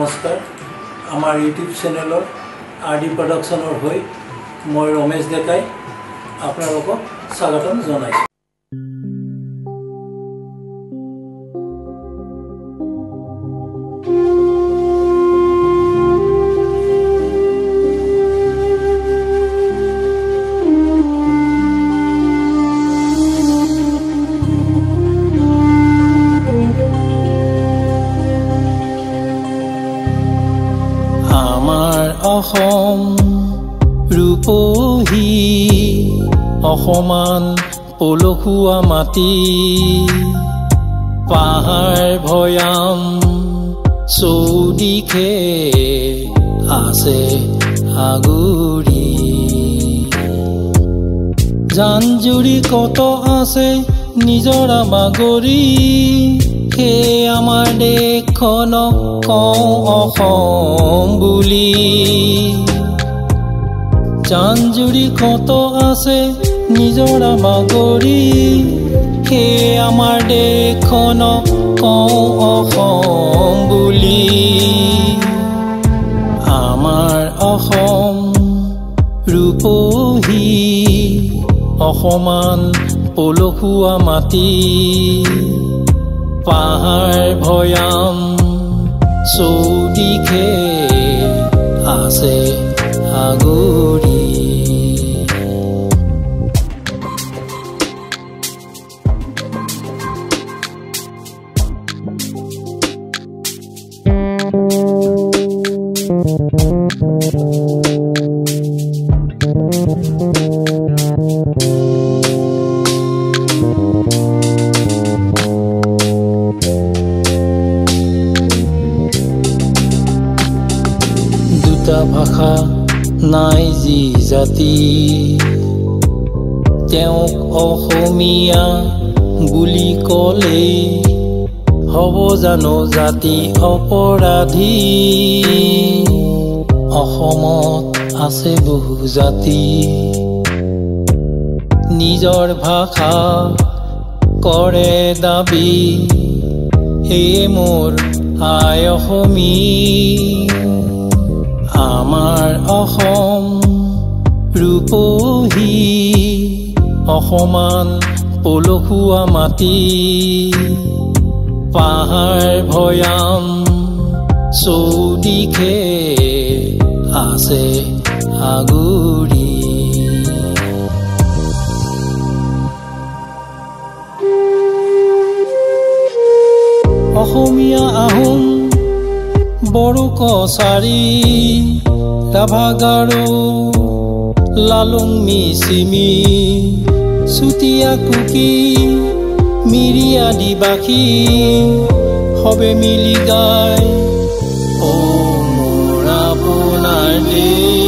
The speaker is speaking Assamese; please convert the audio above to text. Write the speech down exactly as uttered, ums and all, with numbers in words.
নমস্কাৰ আমাৰ ইউটিউব চেনেলৰ আৰডি প্ৰডাকশ্যনৰ হৈ মই ৰমেশ ডেকাই আপোনালোকক স্বাগতম জনাইছোঁ। Amar Axom Rupohi Axoman Polokhua Mati Pahar Bhoyam Sodikhe Ase Aguri Janjuri Koto Ase Nijora Bagori He Amar Dekhono Kau Axom Buli Janjuri Koto Ase Nijora Bagori He Amar Dekhono Kau Axom Buli Amar Axom Rupohi Axoman Polokhua Mati Pahar Bhoyam Sodikhe Ase Aguri ভাষা নাই যি জাতি তেওঁক অসমীয়া বুলি ক'লে হ'ব জানো জাতি অপৰাধী অসমত আছে বহু জাতি নিজৰ ভাষা কৰে দাবী হে মোৰ আই অসমী Amar Axom Rupohi Axoman Polokhua Mati Pahar Bhoyam Sodikhe Ase Aguri Axomia Ahom Boro Kosari Rabha Garo Lalung Misimi Sutia Kuki Miria Dibaki Hobe Miligai O Mora Punar De